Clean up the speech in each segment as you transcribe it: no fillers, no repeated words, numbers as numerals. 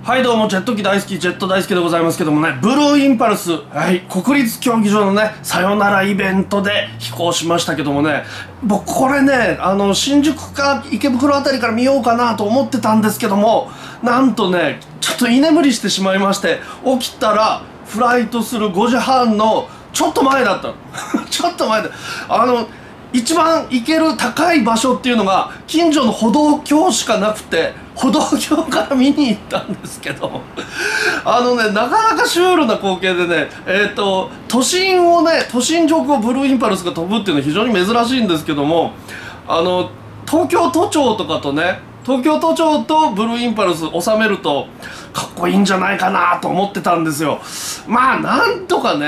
はいどうも、ジェット機大好き、ジェット大好きでございますけどもね、ブルーインパルス、はい、国立競技場のね、さよならイベントで飛行しましたけどもね、僕これね、新宿か池袋あたりから見ようかなと思ってたんですけども、なんとね、ちょっと居眠りしてしまいまして、起きたら、フライトする5時半のちょっと前だったの。ちょっと前で、一番行ける高い場所っていうのが近所の歩道橋しかなくて、歩道橋から見に行ったんですけどなかなかシュールな光景でね、都心上空をブルーインパルスが飛ぶっていうのは非常に珍しいんですけども、東京都庁とかとね、東京都庁とブルーインパルス収めるとかっこいいんじゃないかなと思ってたんですよ。まあなんとか収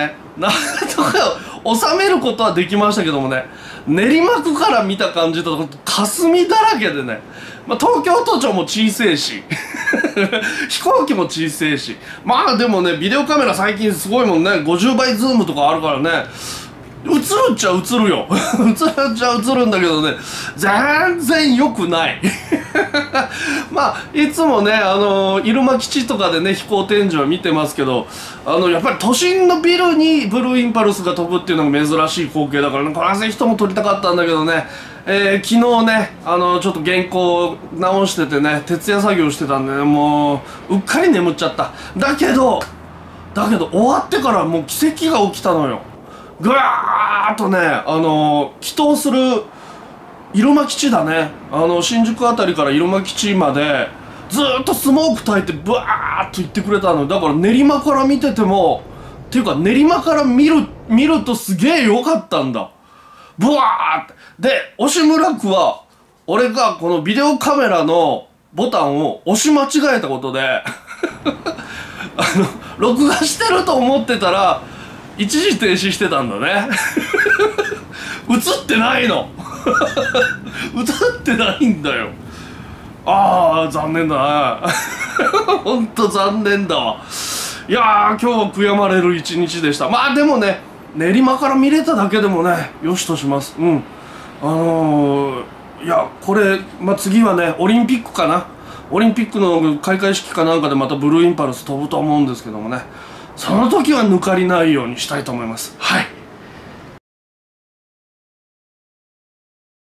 めることはできましたけどもね、練馬区から見た感じだと霞だらけでね、東京都庁も小せえし飛行機も小せえし、まあでもね、ビデオカメラ最近すごいもんね、50倍ズームとかあるからね、映るっちゃ映るよ映るっちゃ映るんだけどね、全然良くないまあいつもね、入間基地とかでね、飛行展示は見てますけど、やっぱり都心のビルにブルーインパルスが飛ぶっていうのが珍しい光景だからね、これはぜひとも撮りたかったんだけどね、昨日ね、ちょっと原稿直しててね、徹夜作業してたんでね、もううっかり眠っちゃった。だけど終わってからもう奇跡が起きたのよ。ぐわーっとね、帰島する入間基地だね、新宿あたりから入間基地までずーっとスモーク焚いてブワーっと行ってくれたの。だから練馬から見ててもっていうか、練馬から見るとすげえ良かったんだ。ブワーって。で、押村区は俺がこのビデオカメラのボタンを押し間違えたことで録画してると思ってたら一時停止してたんだね映ってないの映ってないんだよ。ああ、残念だなほんと残念だわ。いやー、今日は悔やまれる一日でした。まあでもね、練馬から見れただけでもね、よしとします。うん。いや、これ、次はね、オリンピックかな。オリンピックの開会式かなんかでまたブルーインパルス飛ぶと思うんですけどもね、その時は抜かりないようにしたいと思います。はい。